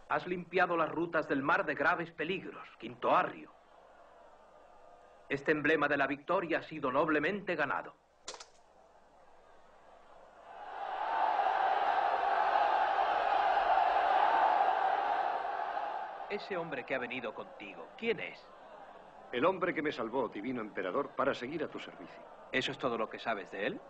Has limpiado las rutas del mar de graves peligros, Quintus Arrius. Este emblema de la victoria ha sido noblemente ganado. Ese hombre que ha venido contigo, ¿quién es? El hombre que me salvó, divino emperador, para seguir a tu servicio. ¿Eso es todo lo que sabes de él?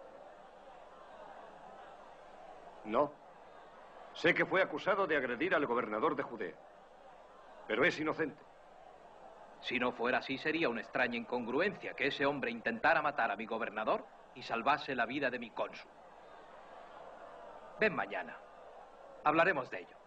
No. Sé que fue acusado de agredir al gobernador de Judea. Pero es inocente. Si no fuera así, sería una extraña incongruencia que ese hombre intentara matar a mi gobernador y salvase la vida de mi cónsul. Ven mañana. Hablaremos de ello.